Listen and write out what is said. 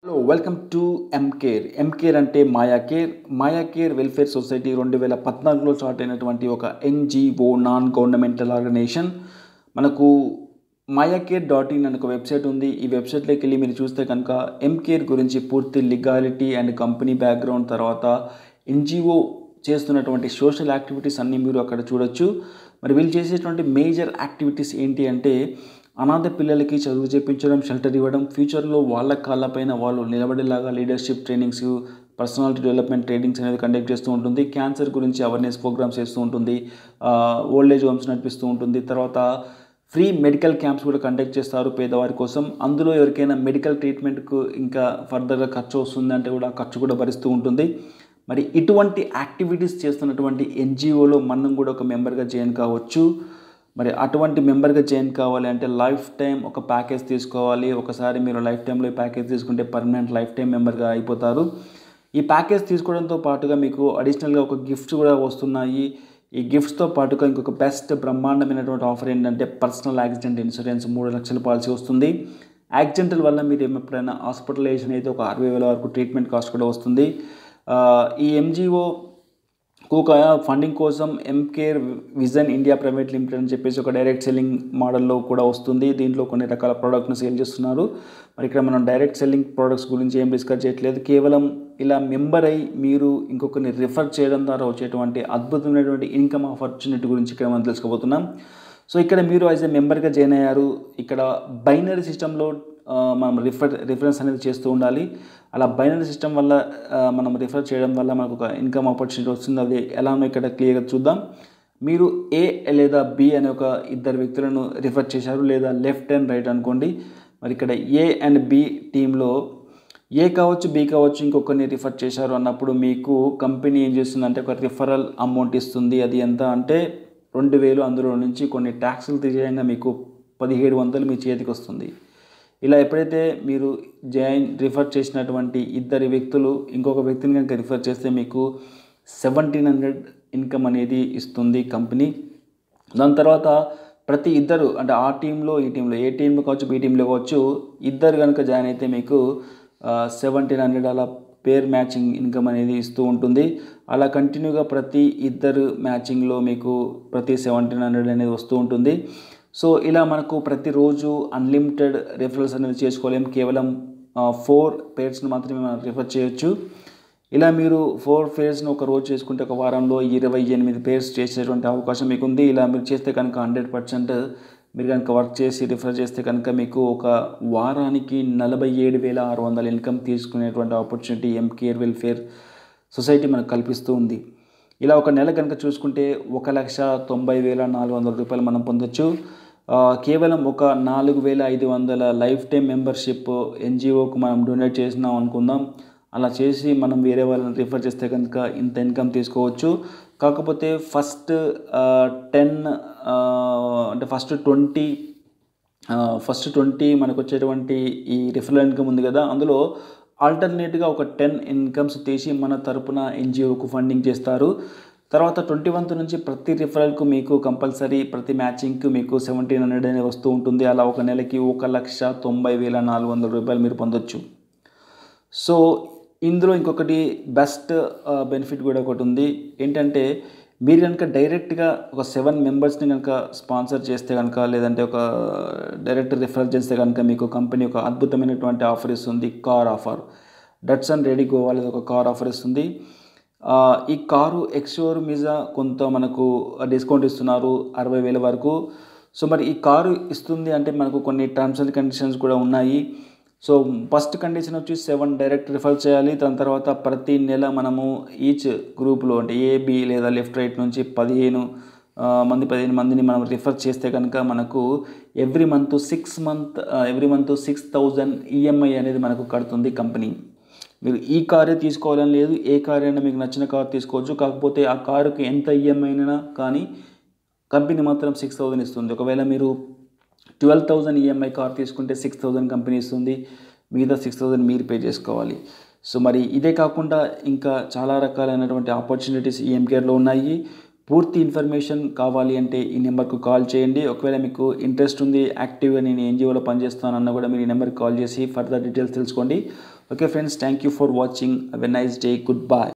Hello welcome to Mcare అంటే మాయాకేర్ welfare society 2014లో స్టార్ట్ అయినటువంటి ఒక ఎన్జిఓ నాన్ గవర్నమెంటల్ ఆర్గనైజేషన్. మనకు మాయాకేర్.in అనే ఒక వెబ్సైట్ ఉంది. ఈ వెబ్సైట్లోకి వెళ్ళి మీరు చూస్తే కనుక ఎంకేర్ గురించి పూర్తి లీగాలిటీ అండ్ కంపెనీ బ్యాక్గ్రౌండ్, తర్వాత ఎన్జిఓ చేస్తున్నటువంటి సోషల్ యాక్టివిటీస్ అన్నీ మీరు అక్కడ చూడొచ్చు. మరి వీళ్ళు చేసేటువంటి మేజర్ యాక్టివిటీస్ ఏంటి అంటే అనాథ పిల్లలకి చదువు చెప్పించడం, షెల్టర్ ఇవ్వడం, ఫ్యూచర్లో వాళ్ళ కాళ్ళపైన వాళ్ళు నిలబడేలాగా leadership trainings, personality development trainings అనేది కండక్ట్ చేస్తూ ఉంటుంది. క్యాన్సర్ గురించి అవేర్నెస్ ప్రోగ్రామ్స్ చేస్తూ ఉంటుంది. ఓల్డ్ ఏజ్ హోమ్స్ నడిపిస్తూ ఉంటుంది. తర్వాత ఫ్రీ మెడికల్ క్యాంప్స్ కూడా కండక్ట్ చేస్తారు పేదవారి కోసం. అందులో ఎవరికైనా మెడికల్ ట్రీట్మెంట్కు ఇంకా ఫర్దర్గా ఖర్చు వస్తుందంటే కూడా ఆ ఖర్చు కూడా భరిస్తూ ఉంటుంది. మరి ఇటువంటి యాక్టివిటీస్ చేస్తున్నటువంటి ఎన్జిఓలో మనం కూడా ఒక మెంబర్గా జాయిన్ కావచ్చు. మరి అటువంటి మెంబర్గా జాయిన్ కావాలి అంటే లైఫ్ టైం ఒక ప్యాకేజ్ తీసుకోవాలి. ఒకసారి మీరు లైఫ్ టైంలో ఈ ప్యాకేజ్ తీసుకుంటే పర్మనెంట్ లైఫ్ టైం మెంబర్గా అయిపోతారు. ఈ ప్యాకేజ్ తీసుకోవడంతో పాటుగా మీకు అడిషనల్గా ఒక గిఫ్ట్స్ కూడా వస్తున్నాయి. ఈ గిఫ్ట్స్తో పాటుగా ఇంకొక బెస్ట్ బ్రహ్మాండమైనటువంటి ఆఫర్ ఏంటంటే పర్సనల్ యాక్సిడెంట్ ఇన్సూరెన్స్ 3 లక్షల పాలసీ వస్తుంది. యాక్సిడెంటల్ వల్ల మీరు ఎప్పుడైనా హాస్పిటలైజేషన్ అయితే ఒక 60,000 వరకు ట్రీట్మెంట్ కాస్ట్ కూడా వస్తుంది. ఈ ఎంజిఓ ఒక ఫండింగ్ కోసం Mcare vision India private limited అని చెప్పేసి ఒక డైరెక్ట్ సెల్లింగ్ మోడల్లో కూడా వస్తుంది. దీంట్లో కొన్ని రకాల ప్రోడక్ట్ను సేల్ చేస్తున్నారు. మరి ఇక్కడ మనం డైరెక్ట్ సెల్లింగ్ ప్రోడక్ట్స్ గురించి ఏం డిస్కస్ చేయట్లేదు. కేవలం ఇలా మెంబర్ అయ్యి మీరు ఇంకొకరిని రిఫర్ చేయడం ద్వారా వచ్చేటువంటి అద్భుతమైనటువంటి ఇన్కమ్ ఆపర్చునిటీ గురించి ఇక్కడ మనం తెలుసుకోబోతున్నాం. సో ఇక్కడ మీరు యాజ్ ఏ మెంబర్గా జాయిన్ అయ్యారు. ఇక్కడ బైనరీ సిస్టంలో మనం రిఫరెన్స్ అనేది చేస్తూ ఉండాలి. అలా బైనరీ సిస్టమ్ వల్ల మనం రిఫర్ చేయడం వల్ల మనకు ఒక ఇన్కమ్ ఆపర్చునిటీ వస్తుంది. అది ఎలానో ఇక్కడ క్లియర్గా చూద్దాం. మీరు ఏ లేదా బి అనే ఒక ఇద్దరు వ్యక్తులను రిఫర్ చేశారు, లేదా లెఫ్ట్ అండ్ రైట్ అనుకోండి. మరి ఇక్కడ ఏ అండ్ బి టీంలో ఏ కావచ్చు, బి కావచ్చు, ఇంకొకరిని రిఫర్ చేశారు అన్నప్పుడు మీకు కంపెనీ ఏం చేస్తుందంటే ఒక రిఫరల్ అమౌంట్ ఇస్తుంది. అది ఎంత అంటే 2,000. అందులో నుంచి కొన్ని ట్యాక్సులు తీసేయంగా మీకు 1,700 మీ చేతికి వస్తుంది. ఇలా ఎప్పుడైతే మీరు రిఫర్ చేసినటువంటి ఇద్దరు వ్యక్తులు ఇంకొక వ్యక్తిని కనుక రిఫర్ చేస్తే మీకు 1,700 ఇన్కమ్ అనేది ఇస్తుంది కంపెనీ. దాని తర్వాత ప్రతి ఇద్దరు అంటే ఆ టీంలో ఈ టీంలో ఏ టీంలో కావచ్చు, బి టీంలో కావచ్చు, ఇద్దరు కనుక జాయిన్ అయితే మీకు 1,700 అలా పేర్ మ్యాచింగ్ ఇన్కమ్ అనేది ఇస్తూ ఉంటుంది. అలా కంటిన్యూగా ప్రతి ఇద్దరు మ్యాచింగ్లో మీకు ప్రతి 1,700 అనేది వస్తూ ఉంటుంది. సో ఇలా మనకు ప్రతిరోజు అన్లిమిటెడ్ రిఫరల్స్ అనేది చేసుకోలేము. కేవలం 4 పేర్స్ని మాత్రమే మనం రిఫర్ చేయొచ్చు. ఇలా మీరు 4 పేర్స్ని ఒక రోజు చేసుకుంటే ఒక వారంలో 28 పేర్స్ చేసేటువంటి అవకాశం మీకు ఉంది. ఇలా మీరు చేస్తే కనుక 100% మీరు కనుక వర్క్ చేసి రిఫర్ చేస్తే కనుక మీకు ఒక వారానికి 47,600 ఇన్కమ్ తీసుకునేటువంటి ఆపర్చునిటీ ఎంకేర్ వెల్ఫేర్ సొసైటీ మనకు కల్పిస్తూ ఉంది. ఇలా ఒక నెల కనుక చూసుకుంటే 1,90,400 రూపాయలు మనం పొందొచ్చు. కేవలం ఒక 4,500 లైఫ్ టైం మెంబర్షిప్ ఎన్జిఓకు మనం డొనేట్ చేసినాం అనుకుందాం. అలా చేసి మనం వేరే వాళ్ళని రిఫర్ చేస్తే కనుక ఇంత ఇన్కమ్ తీసుకోవచ్చు. కాకపోతే ఫస్ట్ 10 అంటే ఫస్ట్ 20 మనకు వచ్చేటువంటి ఈ రిఫరల్ ఇన్కమ్ ఉంది కదా, అందులో ఆల్టర్నేట్గా ఒక 10 ఇన్కమ్స్ తీసి మన తరపున ఎన్జిఓకు ఫండింగ్ చేస్తారు. తర్వాత 21 నుంచి ప్రతి రిఫరల్కు మీకు కంపల్సరీ ప్రతి మ్యాచింగ్కి మీకు 1,700 అనేది వస్తూ ఉంటుంది. అలా ఒక నెలకి 1,90,400 రూపాయలు మీరు పొందొచ్చు. సో ఇందులో ఇంకొకటి బెస్ట్ బెనిఫిట్ కూడా ఒకటి ఉంది. ఏంటంటే మీరు కనుక డైరెక్ట్గా ఒక 7 మెంబర్స్ని కనుక స్పాన్సర్ చేస్తే కనుక, లేదంటే ఒక డైరెక్ట్ రిఫర్ చేస్తే కనుక మీకు కంపెనీ ఒక అద్భుతమైనటువంటి ఆఫర్ ఇస్తుంది. Car offer. Datsun redi go అనేది ఒక కార్ ఆఫర్ ఇస్తుంది. ఈ కారు ఎక్స్షోరూమ్ మీద కొంత మనకు డిస్కౌంట్ ఇస్తున్నారు 60,000 వరకు. సో మరి ఈ కారు ఇస్తుంది అంటే మనకు కొన్ని టర్మ్స్ అండ్ కండిషన్స్ కూడా ఉన్నాయి. సో ఫస్ట్ కండిషన్ వచ్చి 7 డైరెక్ట్ రిఫర్ చేయాలి. దాని తర్వాత ప్రతి నెల మనము ఈచ్ గ్రూప్లో అంటే ఏ, బి లేదా లెఫ్ట్ రైట్ నుంచి 15 మందిని మనం రిఫర్ చేస్తే కనుక మనకు ఎవ్రీ మంత్ 6,000 ఈఎంఐ అనేది మనకు కడుతుంది కంపెనీ. మీరు ఈ కారే తీసుకోవాలని లేదు, ఏ కార్ అయినా మీకు నచ్చిన కార్ తీసుకోవచ్చు. కాకపోతే ఆ కారుకి ఎంత ఈఎంఐ అయినా కానీ కంపెనీ మాత్రం 6,000 ఇస్తుంది. ఒకవేళ మీరు 12,000 ఈఎంఐ కార్ తీసుకుంటే 6,000 కంపెనీ ఇస్తుంది. మిగతా 6,000 మీరు పే చేసుకోవాలి. సో మరి ఇదే కాకుండా ఇంకా చాలా రకాలైనటువంటి ఆపర్చునిటీస్ ఈ ఎంకేర్లో ఉన్నాయి. పూర్తి ఇన్ఫర్మేషన్ కావాలి అంటే ఈ నెంబర్కు కాల్ చేయండి. ఒకవేళ మీకు ఇంట్రెస్ట్ ఉంది, యాక్టివ్గా నేను ఎన్‌జీఓలో పనిచేస్తానన్నా కూడా మీరు ఈ నెంబర్కి కాల్ చేసి ఫర్దర్ డీటెయిల్స్ తెలుసుకోండి. Okay friends, thank you for watching. Have a nice day. Good bye.